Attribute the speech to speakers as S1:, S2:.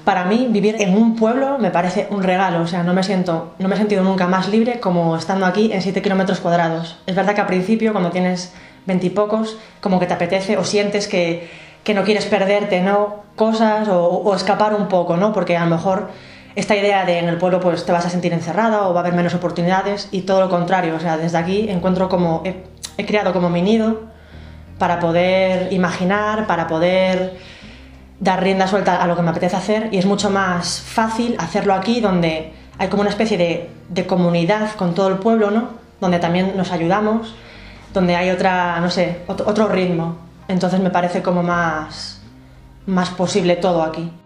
S1: Para mí, vivir en un pueblo me parece un regalo, o sea, no me he sentido nunca más libre como estando aquí en 7 kilómetros cuadrados. Es verdad que al principio, cuando tienes 20 y pocos, como que te apetece o sientes que no quieres perderte, ¿no? Cosas o escapar un poco, ¿no? Porque a lo mejor esta idea de en el pueblo pues te vas a sentir encerrada o va a haber menos oportunidades y todo lo contrario, o sea, desde aquí encuentro como he creado como mi nido para poder imaginar, para poder dar rienda suelta a lo que me apetece hacer, y es mucho más fácil hacerlo aquí, donde hay como una especie de comunidad con todo el pueblo, ¿no? Donde también nos ayudamos, donde hay otro ritmo. Entonces me parece como más posible todo aquí.